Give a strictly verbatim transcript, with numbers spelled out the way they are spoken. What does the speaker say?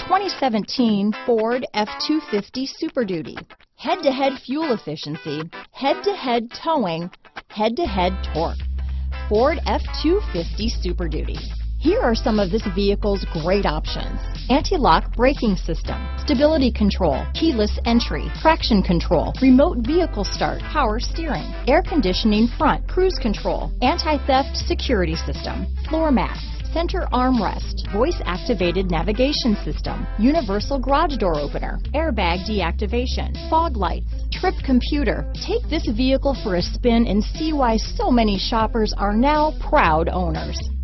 twenty seventeen Ford F two fifty Super Duty. Head-to-head fuel efficiency, head-to-head towing, head-to-head torque. Ford F two fifty Super Duty. Here are some of this vehicle's great options: anti-lock braking system, stability control, keyless entry, traction control, remote vehicle start, power steering, air conditioning front, cruise control, anti-theft security system, floor mats, center armrest, voice-activated navigation system, universal garage door opener, airbag deactivation, fog lights, trip computer. Take this vehicle for a spin and see why so many shoppers are now proud owners.